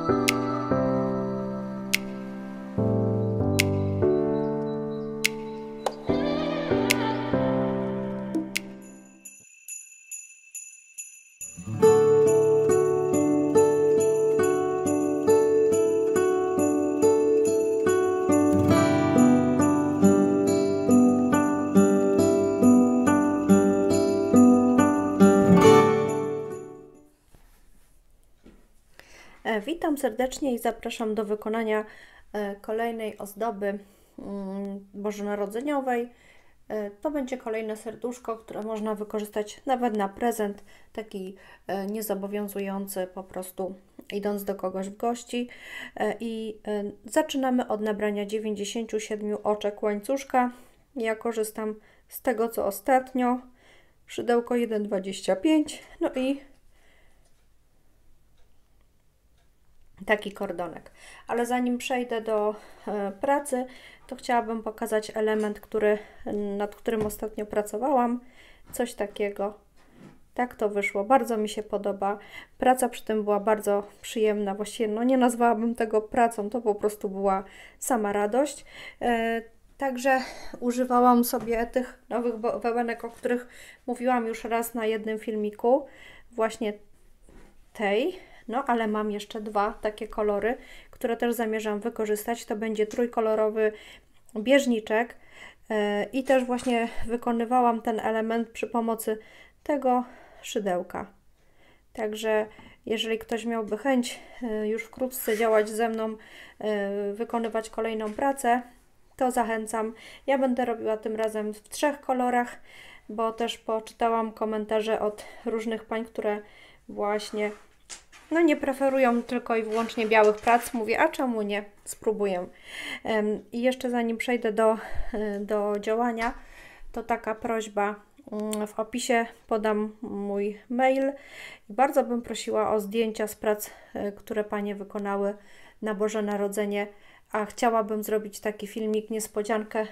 Witam serdecznie i zapraszam do wykonania kolejnej ozdoby bożonarodzeniowej. To będzie kolejne serduszko, które można wykorzystać nawet na prezent, taki niezobowiązujący, po prostu idąc do kogoś w gości. I zaczynamy od nabrania 97 oczek łańcuszka. Ja korzystam z tego co ostatnio, szydełko 1,25, no i taki kordonek. Ale zanim przejdę do pracy, to chciałabym pokazać element, nad którym ostatnio pracowałam. Coś takiego. Tak to wyszło. Bardzo mi się podoba. Praca przy tym była bardzo przyjemna. Właściwie no nie nazwałabym tego pracą, to po prostu była sama radość. Także używałam sobie tych nowych wełenek, o których mówiłam już raz na jednym filmiku. Właśnie tej. No, ale mam jeszcze dwa takie kolory, które też zamierzam wykorzystać. To będzie trójkolorowy bieżniczek i też właśnie wykonywałam ten element przy pomocy tego szydełka. Także jeżeli ktoś miałby chęć już wkrótce działać ze mną, wykonywać kolejną pracę, to zachęcam. Ja będę robiła tym razem w 3 kolorach, bo też poczytałam komentarze od różnych pań, które właśnie no nie preferują tylko i wyłącznie białych prac. Mówię, a czemu nie? Spróbuję. I jeszcze zanim przejdę do działania, to taka prośba. W opisie podam mój mail i bardzo bym prosiła o zdjęcia z prac, które panie wykonały na Boże Narodzenie, a chciałabym zrobić taki filmik, niespodziankę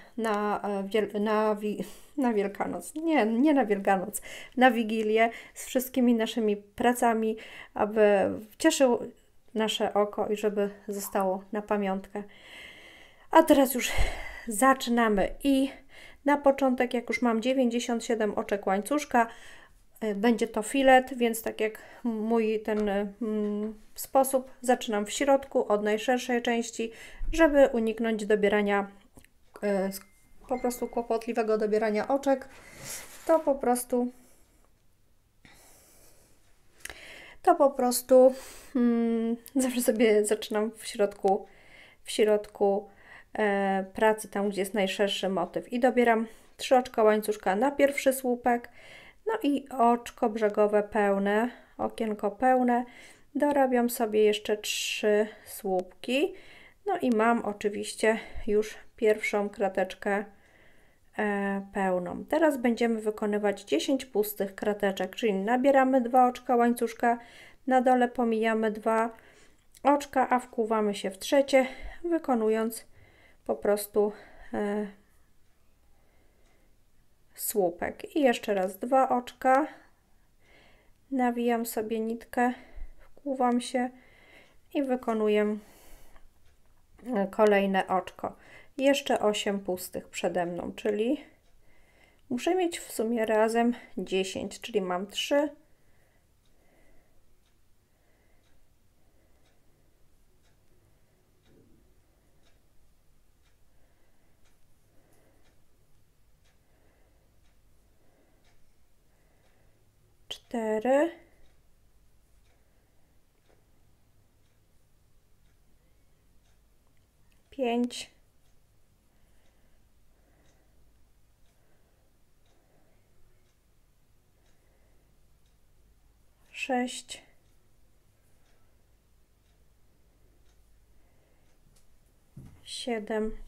na Wielkanoc. Nie na Wielkanoc, na Wigilię z wszystkimi naszymi pracami, aby cieszył nasze oko i żeby zostało na pamiątkę. A teraz już zaczynamy i na początek, jak już mam 97 oczek łańcuszka, będzie to filet, więc tak jak mój ten sposób, zaczynam w środku od najszerszej części, żeby uniknąć dobierania, po prostu kłopotliwego dobierania oczek. To po prostu zawsze sobie zaczynam w środku pracy, tam gdzie jest najszerszy motyw, i dobieram 3 oczka łańcuszka na pierwszy słupek. No i oczko brzegowe pełne, okienko pełne. Dorabiam sobie jeszcze 3 słupki. No i mam oczywiście już pierwszą krateczkę pełną. Teraz będziemy wykonywać 10 pustych krateczek, czyli nabieramy 2 oczka łańcuszka, na dole pomijamy 2 oczka, a wkuwamy się w trzecie, wykonując po prostu słupek. I jeszcze raz 2 oczka, nawijam sobie nitkę, wkuwam się i wykonuję kolejne oczko. Jeszcze 8 pustych przede mną, czyli muszę mieć w sumie razem 10, czyli mam 3, 4, 5, 6, 7,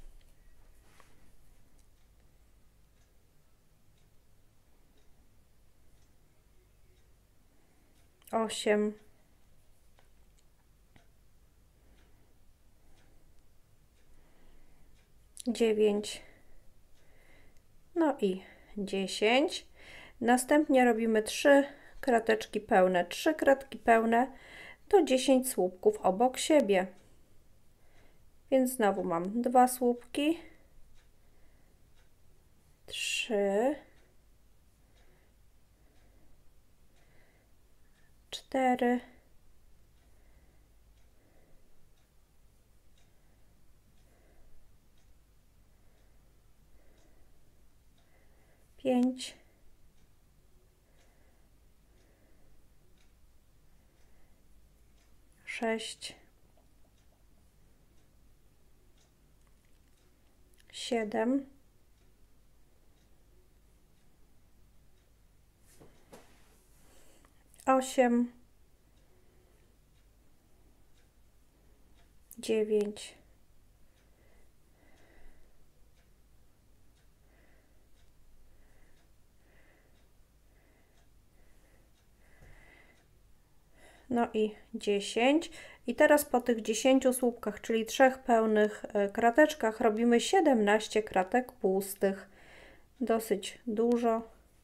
8, 9, no i 10. Następnie robimy 3 krateczki pełne. 3 kratki pełne to 10 słupków obok siebie. Więc znowu mam 2 słupki, 3, 4, 5, 6, 7, 8, 9, 10. I teraz po tych 10 słupkach, czyli 3 pełnych krateczkach, robimy 17 kratek pustych. Dosyć dużo.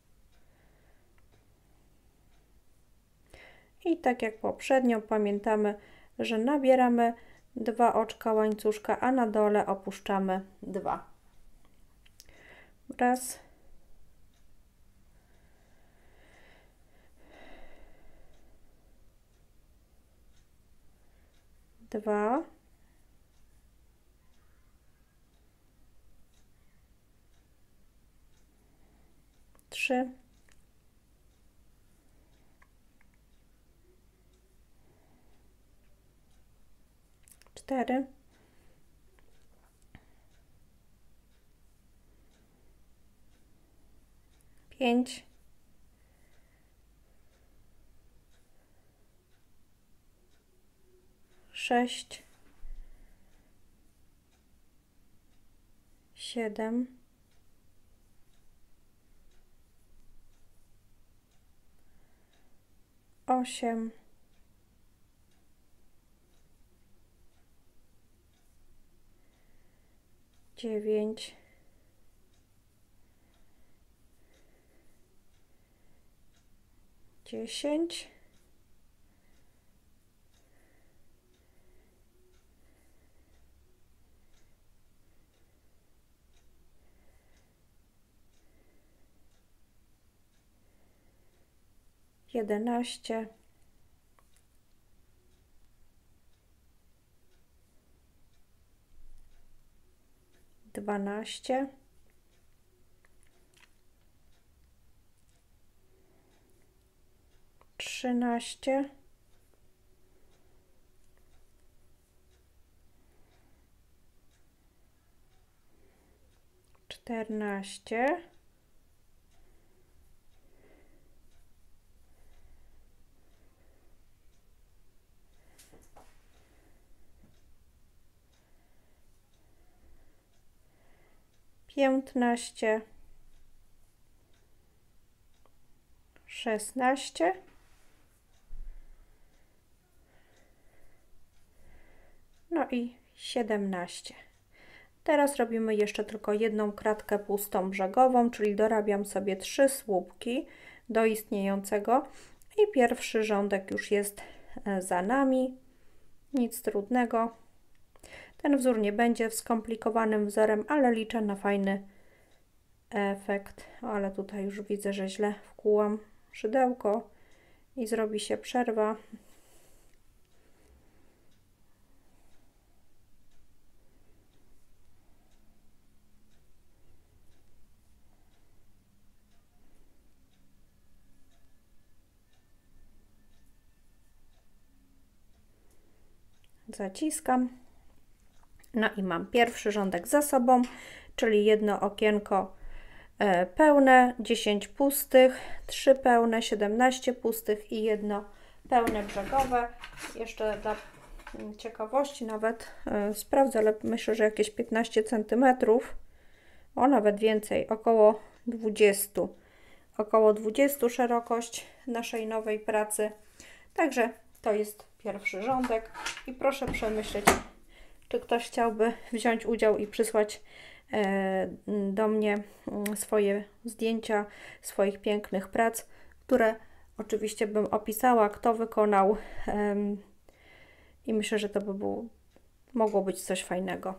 I tak jak poprzednio pamiętamy, że nabieramy 2 oczka łańcuszka, a na dole opuszczamy 2. Raz. 2, 3, 4, 5, 6, 7, 8, 9, 10, 11, 12, 13, 14, 15, 16, i 17. Teraz robimy jeszcze tylko jedną kratkę pustą brzegową, czyli dorabiam sobie 3 słupki do istniejącego i pierwszy rządek już jest za nami. Nic trudnego. Ten wzór nie będzie skomplikowanym wzorem, ale liczę na fajny efekt. Ale tutaj już widzę, że źle wkułam szydełko i zrobi się przerwa. Zaciskam. No i mam pierwszy rządek za sobą, czyli jedno okienko pełne, 10 pustych, 3 pełne, 17 pustych i jedno pełne brzegowe. Jeszcze dla ciekawości nawet sprawdzę, ale myślę, że jakieś 15 cm, o nawet więcej, około 20. Około 20 szerokość naszej nowej pracy. Także to jest pierwszy rządek i proszę przemyśleć, czy ktoś chciałby wziąć udział i przysłać do mnie swoje zdjęcia swoich pięknych prac, które oczywiście bym opisała, kto wykonał, i myślę, że to by mogło być coś fajnego.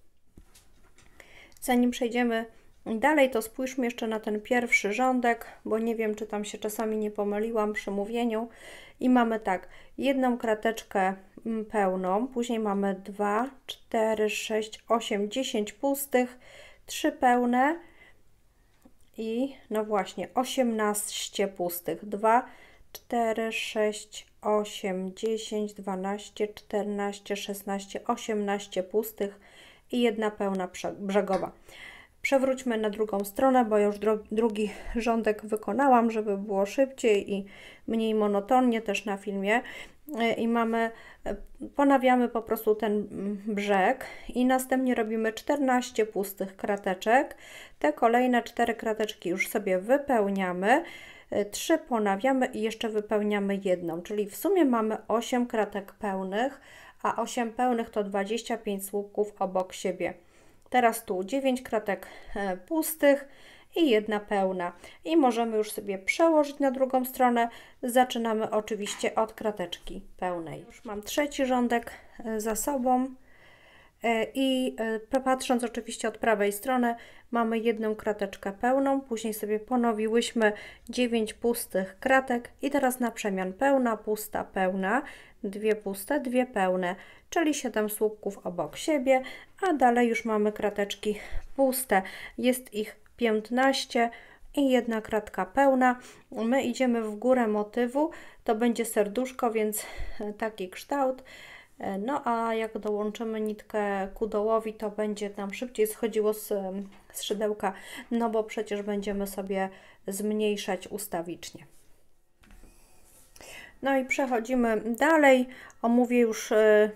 Zanim przejdziemy dalej, to spójrzmy jeszcze na ten pierwszy rządek, bo nie wiem, czy tam się czasami nie pomyliłam przy mówieniu. I mamy tak, jedną krateczkę pełną, później mamy 2, 4, 6, 8, 10 pustych, 3 pełne i no właśnie 18 pustych. 2, 4, 6, 8, 10, 12, 14, 16, 18 pustych i jedna pełna brzegowa. Przewróćmy na drugą stronę, bo już drugi rządek wykonałam, żeby było szybciej i mniej monotonnie też na filmie. I ponawiamy po prostu ten brzeg i następnie robimy 14 pustych krateczek. Te kolejne 4 krateczki już sobie wypełniamy, 3 ponawiamy i jeszcze wypełniamy jedną, czyli w sumie mamy 8 kratek pełnych, a 8 pełnych to 25 słupków obok siebie. Teraz tu 9 kratek pustych i jedna pełna. I możemy już sobie przełożyć na drugą stronę. Zaczynamy oczywiście od krateczki pełnej. Już mam trzeci rządek za sobą i patrząc oczywiście od prawej strony mamy jedną krateczkę pełną, później sobie ponowiłyśmy 9 pustych kratek i teraz na przemian pełna, pusta, pełna, 2 puste, 2 pełne, czyli 7 słupków obok siebie, a dalej już mamy krateczki puste, jest ich 15 i jedna kratka pełna. My idziemy w górę motywu, to będzie serduszko, więc taki kształt. No a jak dołączymy nitkę ku dołowi, to będzie nam szybciej schodziło z szydełka, no bo przecież będziemy sobie zmniejszać ustawicznie. No i przechodzimy dalej, omówię już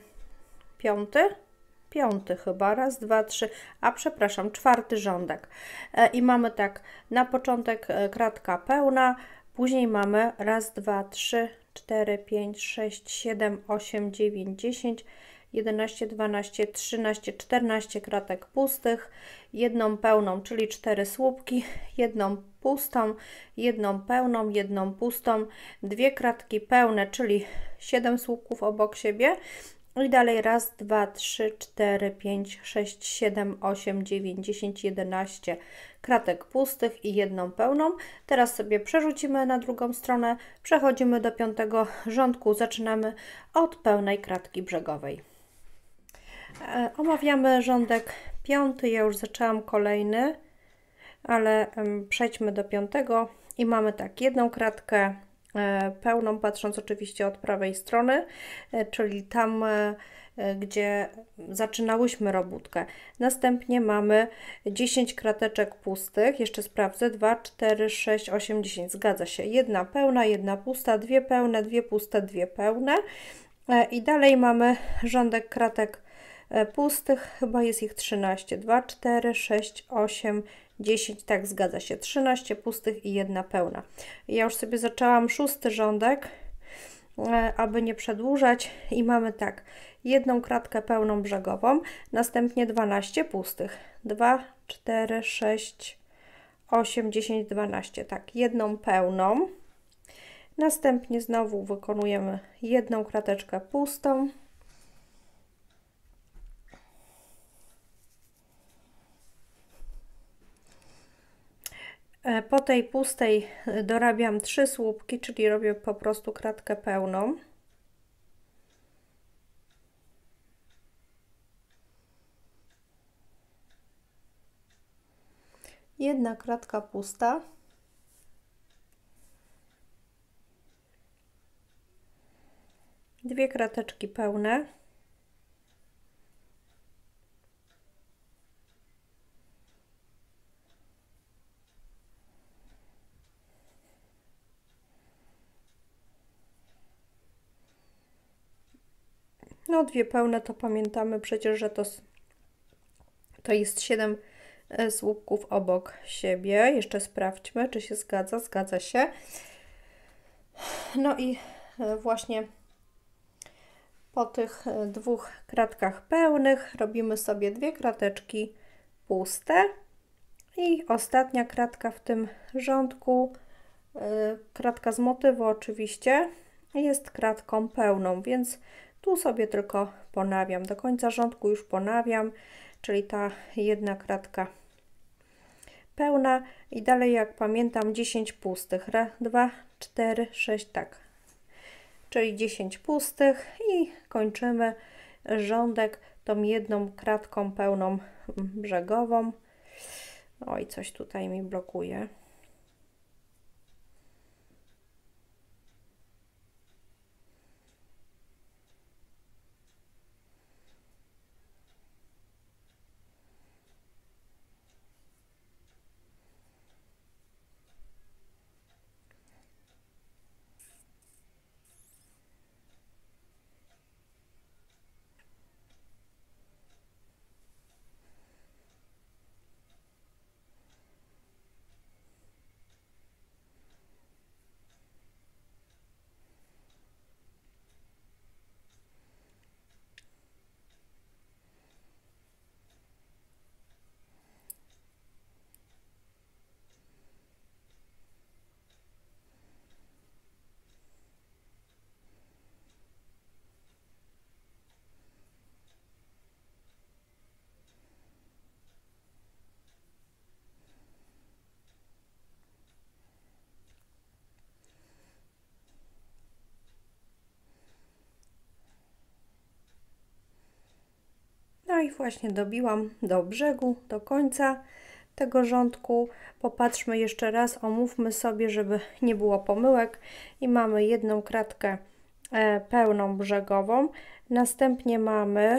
piąty chyba, raz, dwa, trzy, a przepraszam, czwarty rządek. I mamy tak, na początek kratka pełna, później mamy raz, dwa, trzy, 4, 5, 6, 7, 8, 9, 10, 11, 12, 13, 14 kratek pustych, jedną pełną, czyli 4 słupki, jedną pustą, jedną pełną, jedną pustą, 2 kratki pełne, czyli 7 słupków obok siebie i dalej raz, 2, 3, 4, 5, 6, 7, 8, 9, 10, 11 kratek pustych i jedną pełną. Teraz sobie przerzucimy na drugą stronę, przechodzimy do piątego rządku, zaczynamy od pełnej kratki brzegowej. Omawiamy rządek piąty, ja już zaczęłam kolejny, ale przejdźmy do piątego i mamy tak, jedną kratkę pełną, patrząc oczywiście od prawej strony, czyli tam, gdzie zaczynałyśmy robótkę. Następnie mamy 10 krateczek pustych, jeszcze sprawdzę, 2, 4, 6, 8, 10, zgadza się, jedna pełna, jedna pusta, 2 pełne, 2 puste, 2 pełne i dalej mamy rządek kratek pustych, chyba jest ich 13, 2, 4, 6, 8, 10, tak zgadza się, 13 pustych i jedna pełna. Ja już sobie zaczęłam szósty rządek, aby nie przedłużać i mamy tak, jedną kratkę pełną brzegową, następnie 12 pustych, 2, 4, 6, 8, 10, 12, tak, jedną pełną, następnie znowu wykonujemy jedną krateczkę pustą, po tej pustej dorabiam 3 słupki, czyli robię po prostu kratkę pełną. Jedna kratka pusta. Dwie krateczki pełne. No, dwie pełne to pamiętamy przecież, że to jest 7 słupków obok siebie. Jeszcze sprawdźmy, czy się zgadza. Zgadza się. No i właśnie po tych 2 kratkach pełnych robimy sobie 2 krateczki puste i ostatnia kratka w tym rządku, kratka z motywu oczywiście, jest kratką pełną, więc Tu sobie tylko ponawiam, do końca rządku już ponawiam, czyli ta jedna kratka pełna i dalej, jak pamiętam, 10 pustych. Raz, 2, 4, 6, tak. Czyli 10 pustych i kończymy rządek tą jedną kratką pełną brzegową. Oj, coś tutaj mi blokuje. No i właśnie dobiłam do brzegu, do końca tego rządku. Popatrzmy jeszcze raz, omówmy sobie, żeby nie było pomyłek. I mamy jedną kratkę pełną brzegową. Następnie mamy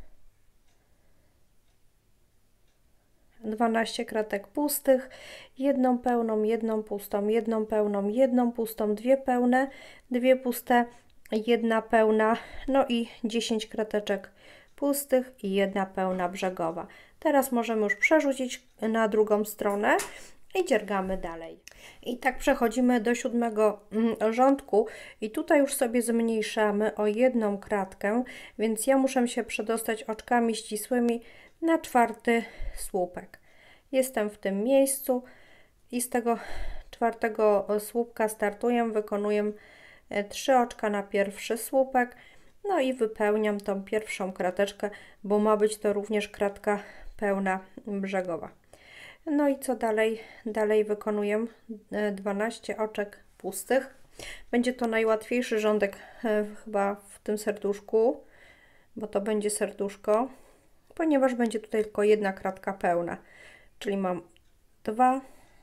12 kratek pustych, jedną pełną, jedną pustą, jedną pełną, jedną pustą, dwie pełne, dwie puste, jedna pełna, no i 10 krateczek pustych i jedna pełna brzegova. Teraz możemy już przerzucić na drugą stronę i dziergamy dalej. I tak przechodzimy do 7 rządku i tutaj już sobie zmniejszamy o jedną kratkę, więc ja muszę się przedostać oczkami ścisłymi na 4. słupek. Jestem w tym miejscu i z tego 4. słupka startuję, wykonuję 3 oczka na 1. słupek, no i wypełniam tą pierwszą krateczkę, bo ma być to również kratka pełna brzegowa. No i co dalej? Dalej wykonuję 12 oczek pustych. Będzie to najłatwiejszy rządek chyba w tym serduszku, bo to będzie serduszko, ponieważ będzie tutaj tylko jedna kratka pełna. Czyli mam 2,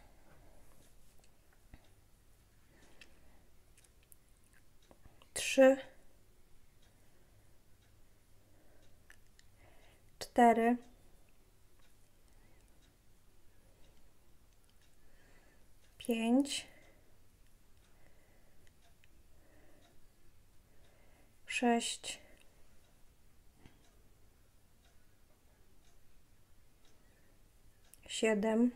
3, 4, 5, 6, 7,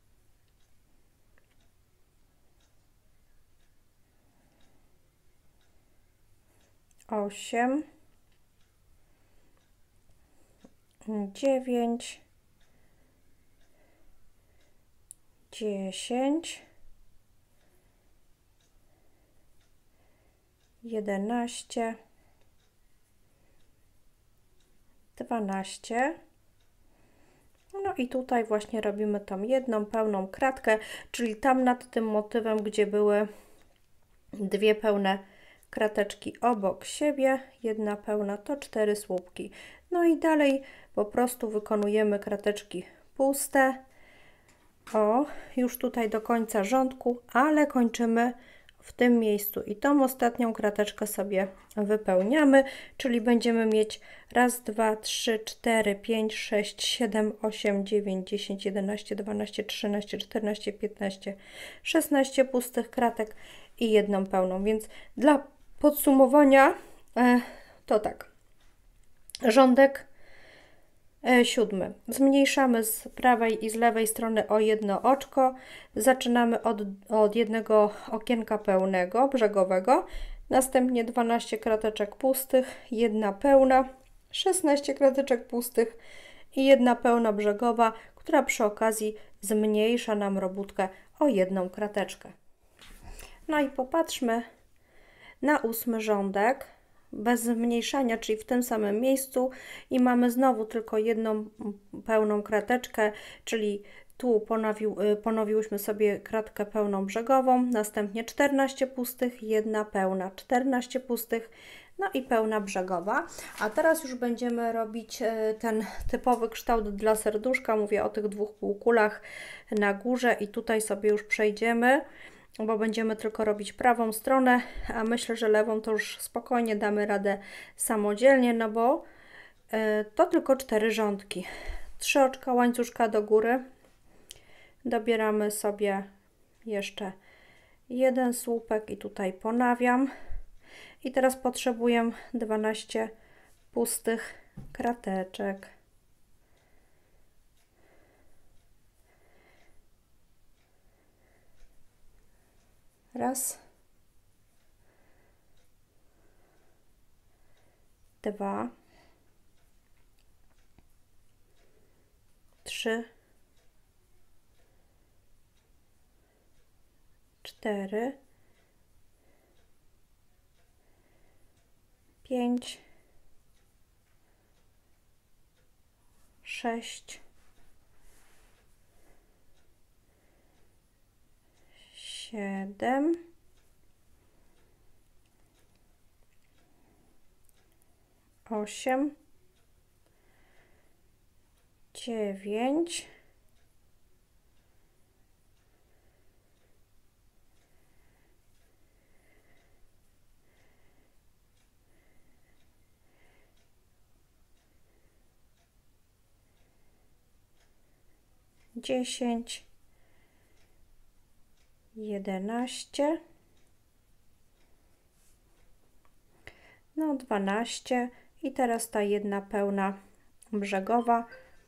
8, 9, 10, 11, 12. No i tutaj właśnie robimy tą jedną pełną kratkę, czyli tam nad tym motywem, gdzie były dwie pełne krateczki obok siebie, jedna pełna, to 4 słupki. No i dalej po prostu wykonujemy krateczki puste. O, już tutaj do końca rządku, ale kończymy w tym miejscu i tą ostatnią krateczkę sobie wypełniamy, czyli będziemy mieć raz, 2, 3, 4, 5, 6, 7, 8, 9, 10, 11, 12, 13, 14, 15, 16 pustych kratek i jedną pełną, więc dla podsumowania to tak, rządek 7. Zmniejszamy z prawej i z lewej strony o jedno oczko. Zaczynamy od jednego okienka pełnego, brzegowego. Następnie 12 krateczek pustych, jedna pełna, 16 krateczek pustych i jedna pełna brzegowa, która przy okazji zmniejsza nam robótkę o jedną krateczkę. No i popatrzmy na 8 rządek. bez zmniejszania, czyli w tym samym miejscu i mamy znowu tylko jedną pełną krateczkę, czyli tu ponowiłyśmy sobie kratkę pełną brzegową, następnie 14 pustych, jedna pełna, 14 pustych, no i pełna brzegowa. A teraz już będziemy robić ten typowy kształt dla serduszka, mówię o tych dwóch półkulach na górze i tutaj sobie już przejdziemy, bo będziemy tylko robić prawą stronę, a myślę, że lewą to już spokojnie damy radę samodzielnie, no bo to tylko 4 rządki. 3 oczka łańcuszka do góry, dobieramy sobie jeszcze jeden słupek i tutaj ponawiam. I teraz potrzebuję 12 pustych krateczek. Raz, dwa, trzy, 4, 5, 6, 7, 8, 9, 10, 11, no 12 i teraz ta jedna pełna brzegowa.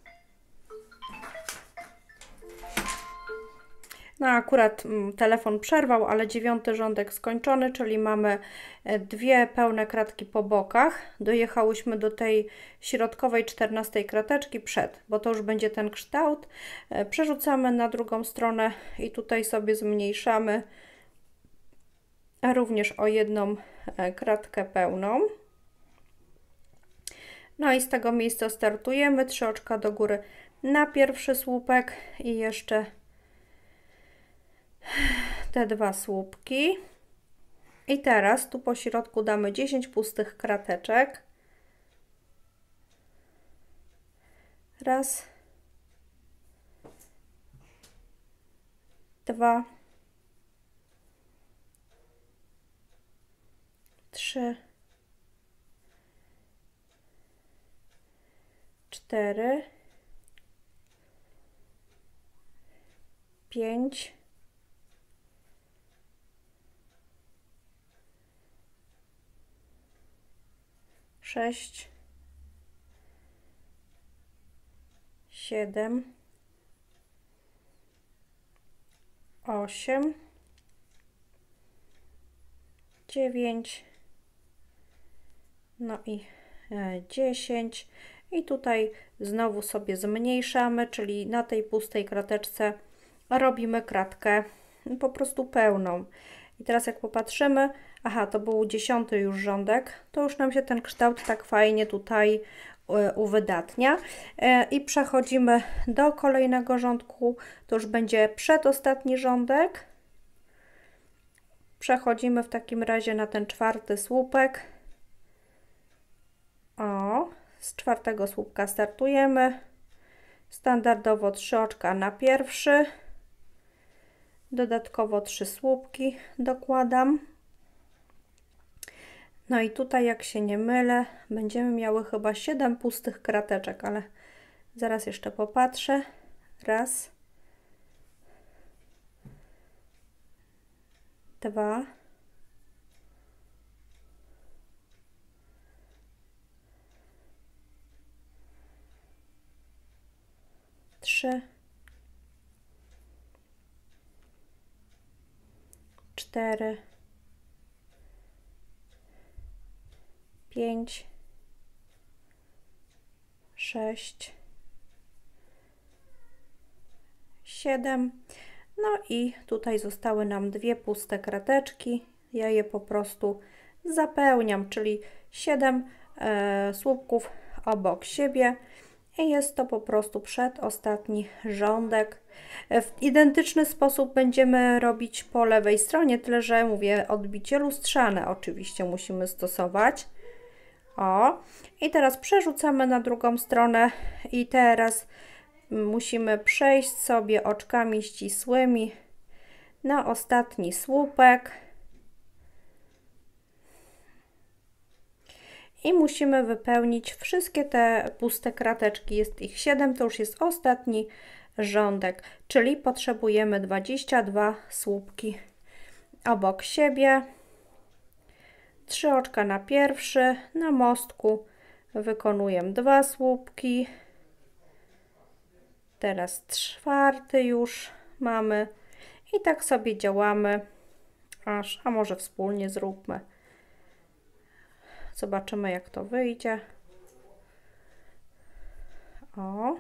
No akurat telefon przerwał, ale 9 rządek skończony, czyli mamy 2 pełne kratki po bokach. Dojechałyśmy do tej środkowej 14 krateczki przed, bo to już będzie ten kształt. Przerzucamy na drugą stronę i tutaj sobie zmniejszamy również o jedną kratkę pełną. No i z tego miejsca startujemy, 3 oczka do góry na pierwszy słupek i jeszcze te 2 słupki. I teraz tu po środku damy 10 pustych krateczek. Raz, 2, 3, 4, 5, 6, 7, 8, 9, no i 10. I tutaj znowu sobie zmniejszamy, czyli na tej pustej krateczce robimy kratkę po prostu pełną. I teraz jak popatrzymy, aha, to był 10 już rządek, to już nam się ten kształt tak fajnie tutaj uwydatnia. I przechodzimy do kolejnego rządku, to już będzie przedostatni rządek. Przechodzimy w takim razie na ten 4. słupek. O, z 4. słupka startujemy. Standardowo 3 oczka na pierwszy. Dodatkowo 3 słupki dokładam. No i tutaj, jak się nie mylę, będziemy miały chyba 7 pustych krateczek, ale zaraz jeszcze popatrzę. Raz, 2, 3, 4, 5, 6, 7. No i tutaj zostały nam 2 puste krateczki. Ja je po prostu zapełniam, czyli 7 słupków obok siebie i jest to po prostu przedostatni rządek. W identyczny sposób będziemy robić po lewej stronie, tyle że mówię, odbicie lustrzane oczywiście musimy stosować. O, i teraz przerzucamy na drugą stronę i teraz musimy przejść sobie oczkami ścisłymi na ostatni słupek i musimy wypełnić wszystkie te puste krateczki, jest ich 7, to już jest ostatni rządek, czyli potrzebujemy 22 słupki obok siebie, 3 oczka na pierwszy, na mostku wykonuję 2 słupki, teraz 4 już mamy i tak sobie działamy, a może wspólnie zróbmy. Zobaczymy, jak to wyjdzie. O.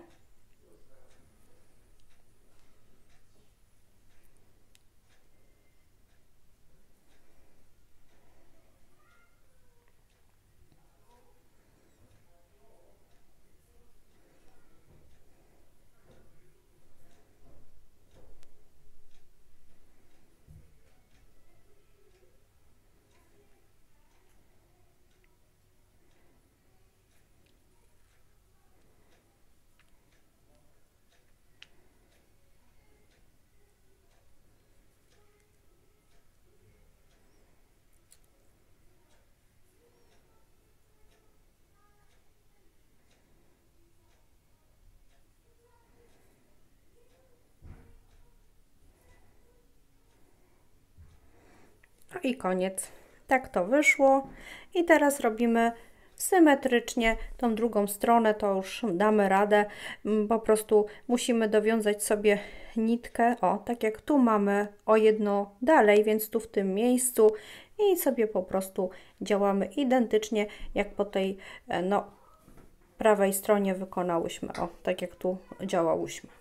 No i koniec. Tak to wyszło. I teraz robimy symetrycznie tą drugą stronę, to już damy radę. Po prostu musimy dowiązać sobie nitkę, o, tak jak tu mamy o jedno dalej, więc tu w tym miejscu i sobie po prostu działamy identycznie jak po tej no, prawej stronie wykonałyśmy, o, tak jak tu działałyśmy.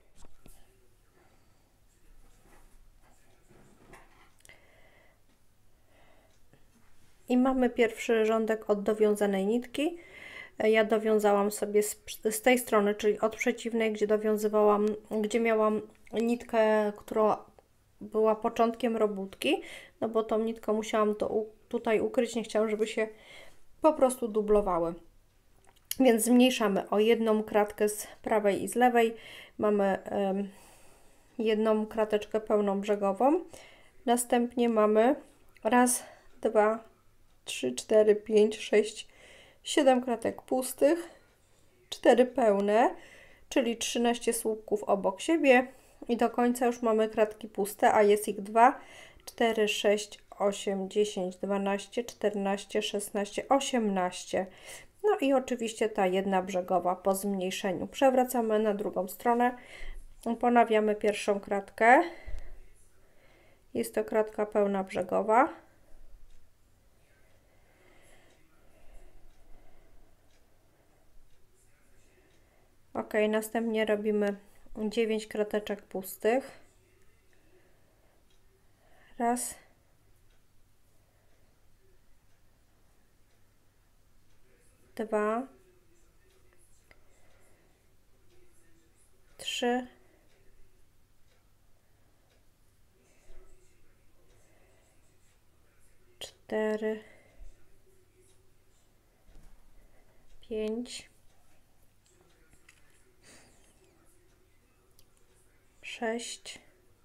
I mamy pierwszy rządek od dowiązanej nitki. Ja dowiązałam sobie z tej strony, czyli od przeciwnej, gdzie dowiązywałam, gdzie miałam nitkę, która była początkiem robótki, no bo tą nitkę musiałam to tutaj ukryć, nie chciałam, żeby się po prostu dublowały. Więc zmniejszamy o jedną kratkę z prawej i z lewej. Mamy jedną krateczkę pełną brzegową. Następnie mamy raz, 2, 3, 4, 5, 6, 7 kratek pustych, 4 pełne, czyli 13 słupków obok siebie i do końca już mamy kratki puste, a jest ich 2, 4, 6, 8, 10, 12, 14, 16, 18. No i oczywiście ta jedna brzegowa po zmniejszeniu. Przewracamy na drugą stronę, ponawiamy pierwszą kratkę. Jest to kratka pełna brzegowa. Ok, następnie robimy 9 krateczek pustych. Raz. Dwa. 3. 4. 5. 6,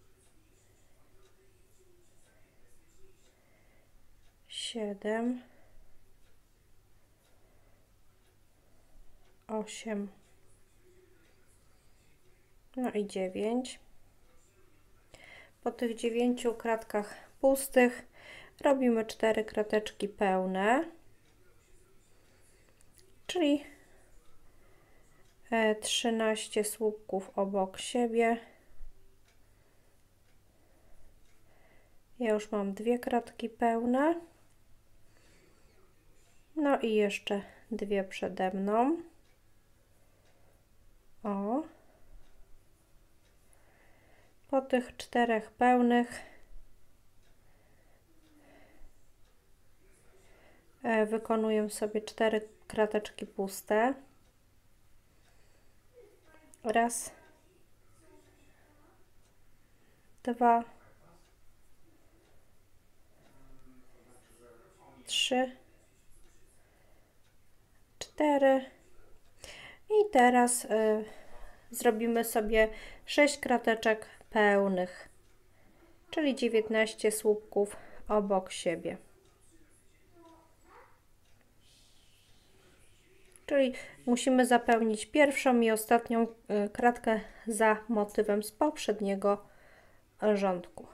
7, 8, no i 9. Po tych 9 kratkach pustych robimy 4 krateczki pełne, czyli 13 słupków obok siebie. Ja już mam 2 kratki pełne. No i jeszcze 2 przede mną. O. Po tych 4 pełnych wykonuję sobie 4 krateczki puste. Raz, 2, 3, 4 i teraz zrobimy sobie 6 krateczek pełnych, czyli 19 słupków obok siebie. Czyli musimy zapełnić pierwszą i ostatnią kratkę za motywem z poprzedniego rządku.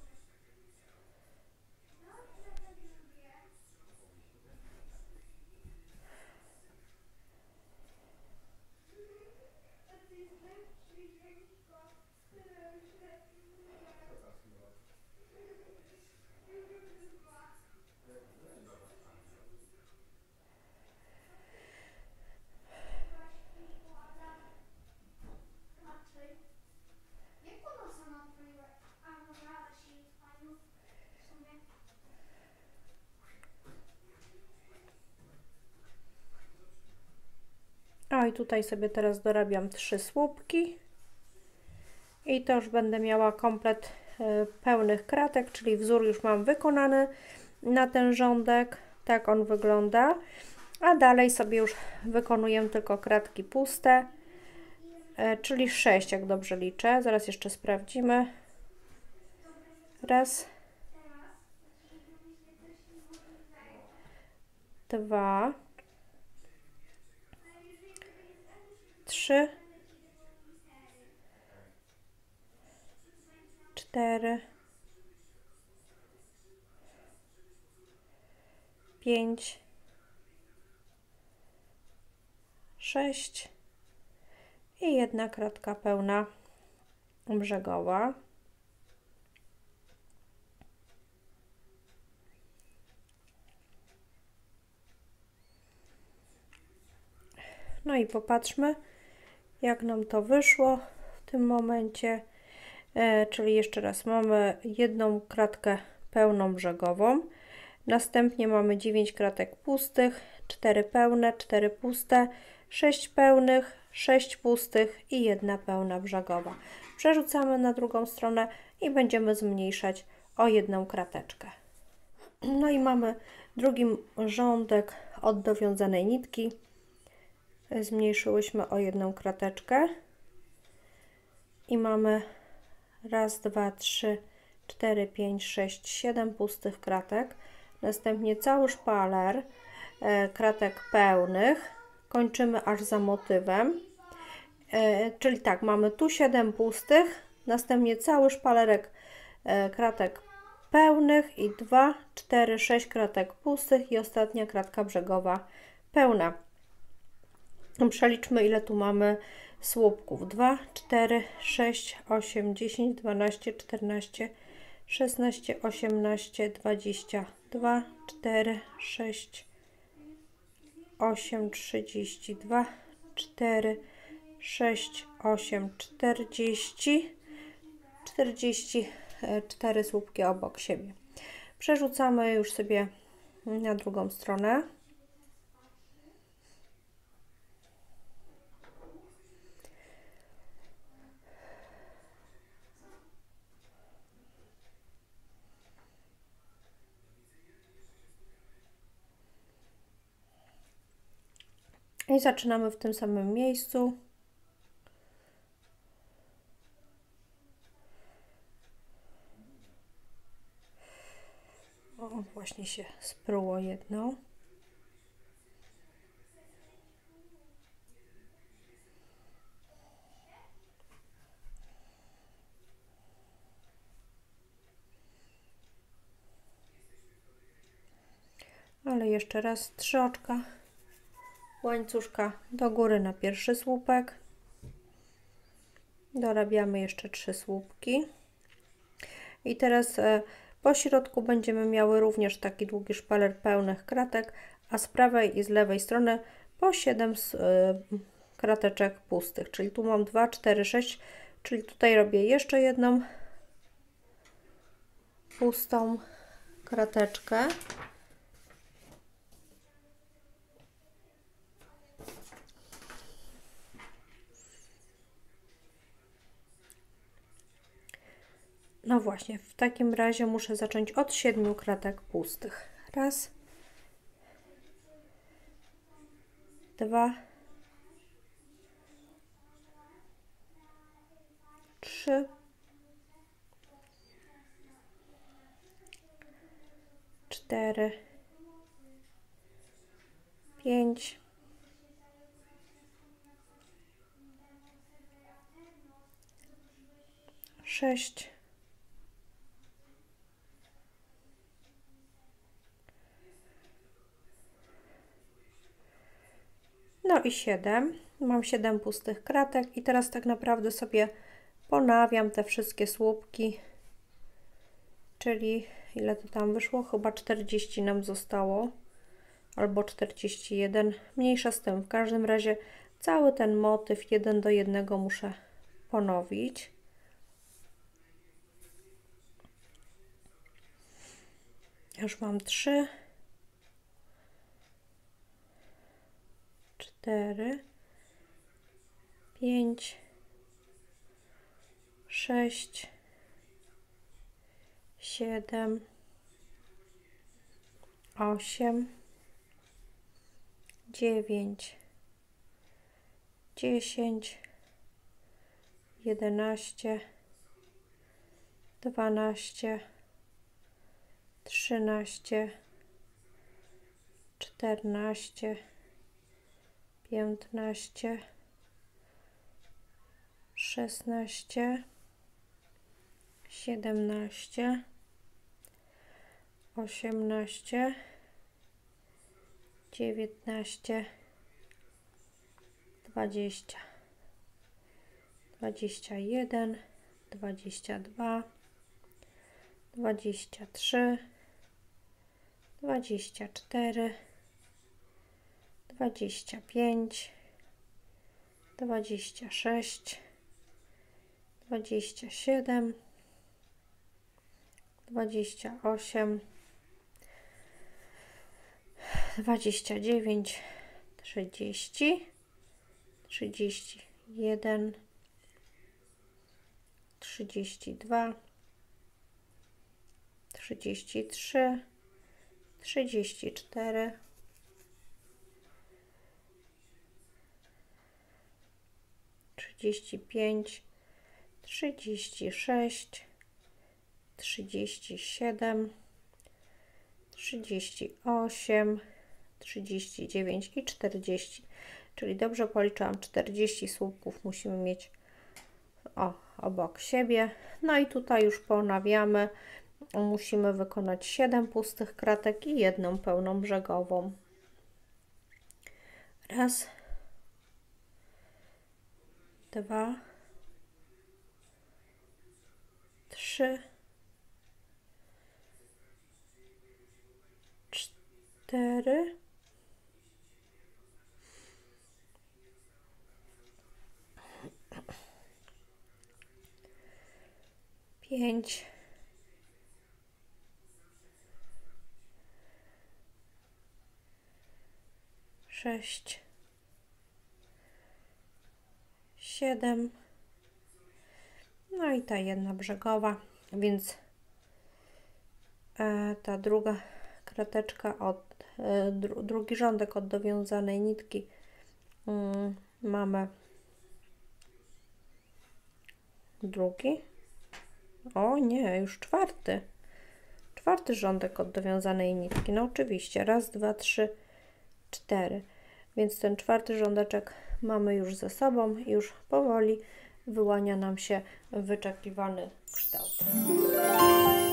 O, i tutaj sobie teraz dorabiam 3 słupki i to już będę miała komplet pełnych kratek, czyli wzór już mam wykonany na ten rządek, tak on wygląda, a dalej sobie już wykonuję tylko kratki puste, czyli 6, jak dobrze liczę. Zaraz jeszcze sprawdzimy. Raz, 2, 3, 4, 5, 6 i jedna kratka pełna brzegowa. No i popatrzmy, jak nam to wyszło w tym momencie. Czyli jeszcze raz mamy jedną kratkę pełną brzegową, następnie mamy 9 kratek pustych, 4 pełne, 4 puste, 6 pełnych, 6 pustych i jedna pełna brzegowa. Przerzucamy na drugą stronę i będziemy zmniejszać o jedną krateczkę. No i mamy drugi rządek od dowiązanej nitki. Zmniejszyłyśmy o jedną krateczkę i mamy raz, 2, 3, 4, 5, 6, 7 pustych kratek. Następnie cały szpaler kratek pełnych kończymy aż za motywem, czyli tak, mamy tu 7 pustych, następnie cały szpalerek kratek pełnych i 2, 4, 6 kratek pustych i ostatnia kratka brzegowa pełna. Przeliczmy, ile tu mamy słupków. 2, 4, 6, 8, 10, 12, 14, 16, 18, 22, 4, 6, 8, 32, 4, 6, 8, 40, 44 słupki obok siebie. Przerzucamy już sobie na drugą stronę. I zaczynamy w tym samym miejscu. O, właśnie się spruło jedno. Ale jeszcze raz 3 oczka łańcuszka do góry na pierwszy słupek. Dorabiamy jeszcze 3 słupki. I teraz po środku będziemy miały również taki długi szpaler pełnych kratek, a z prawej i z lewej strony po 7 krateczek pustych. Czyli tu mam 2, 4, 6, czyli tutaj robię jeszcze jedną pustą krateczkę. No właśnie, w takim razie muszę zacząć od 7 kratek pustych. Raz, 2, 3, 4, 5, 6, 7. Mam 7 pustych kratek i teraz tak naprawdę sobie ponawiam te wszystkie słupki, czyli ile to tam wyszło? Chyba 40 nam zostało, albo 41, mniejsza z tym. W każdym razie cały ten motyw 1 do 1 muszę ponowić. Już mam 3, 4, 5, 6, 7, 8, 9, 10, 11, 12, 13, 14, 15, 16, 17, 18, 19, 20, 21, 22, 23, 24, 25, 26, 27, 28, 29, 30, 31, 32, 33, 34, 35, 36, 37, 38, 39 i 40. Czyli dobrze policzyłam, 40 słupków musimy mieć obok siebie. No i tutaj już ponawiamy. Musimy wykonać 7 pustych kratek i 1 pełną brzegową. Raz, 2, 3, 4, 5, 6, 7, no i ta jedna brzegowa, więc ta druga krateczka drugi rządek od dowiązanej nitki mamy drugi, o nie, już czwarty rządek od dowiązanej nitki, no oczywiście, raz, 2, 3, 4, więc ten czwarty rządeczek mamy już ze sobą i już powoli wyłania nam się wyczekiwany kształt.